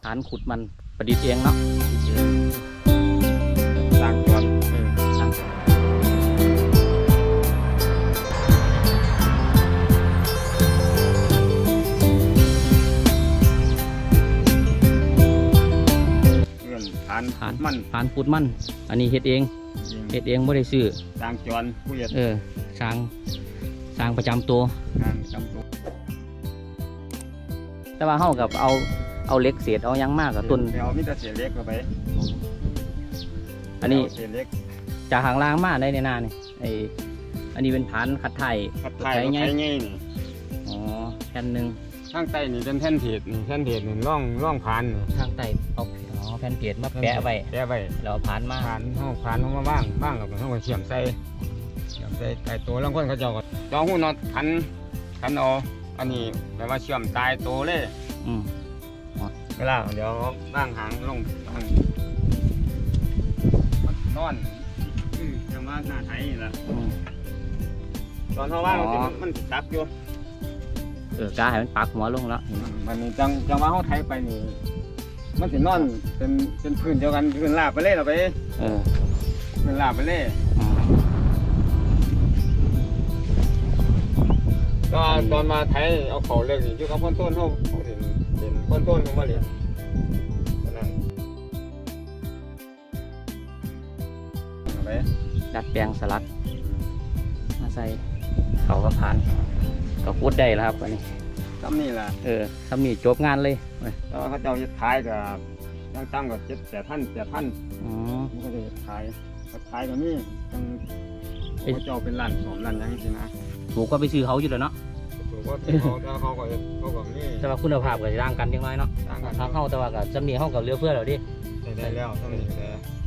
านขุดมันประดิษฐ์เองเนาะสร้างจวนสร้างฐานขุดมันอันนี้เฮ็ดเองไม่ได้ซื้อสร้างจวนผู้ใหญ่สร้างประจำตัวแต่ว่าเฮากับเอาเหล็กเศษเอายังมากกับต้นเอามิตรเศษเล็กเข้าไปอันนี้จากหางล่างมาได้ในหน้านี่อันนี้เป็นฐานขัดไทยไงนี่อ๋อแผ่นหนึ่งข้างใต้นี่เป็นแผ่นเพจนี่ร่องผ่านนี่ข้างใต้เอาแผ่นเพจมาแปะไว้แล้วผ่านมาห้องผ่านห้องมาบ้างแล้วก็ห้องเชื่อมใส่ไก่ตัวแล้วคนเขาเจาะจอหูน็อตขันเอาอันนี้แปลว่าเชื่อมตายตัวเลยเวลาเดี๋ยวบ้างหางลงบ้างนอนจังว่าหน้าไทยนี่แหละตอนเขาว่างมันตักอยู่กาให้มันปักหัวลงแล้วมันนี่จังว่าเขาไทยไปนี่มันสินอนเป็นพื้นเดียวกันพื้นลาบไปเล่เราไปพื้นลาบไปเล่ก็ตอนมาไทยเอาเขาเลือกอยู่กับพ่นต้นเขาเห็นพ่นต้นเขามาเรียนดัดแปลงสลัดมาใส่เขากระพานก็พูดได้แล้วครับอันนี้ซ้ำนี่แหละซ้ำนี่จบงานเลยแล้วเขาจะขายกับตั้งกับ7,000มันก็จะขายกับนี่เขาจะเป็นร้าน2ร้านอย่างนี้นะถูกก็ไปซื้อเขาอยู่แล้วเนาะถูกก็เขาก็นี่แต่ว่าคุณภาพก็จะต่างกันยังไงเนาะถ้าเข้าแต่ว่ากับซ้ำนี่เข้ากับเรือเพื่อเราดิได้แล้วซ้ำนี่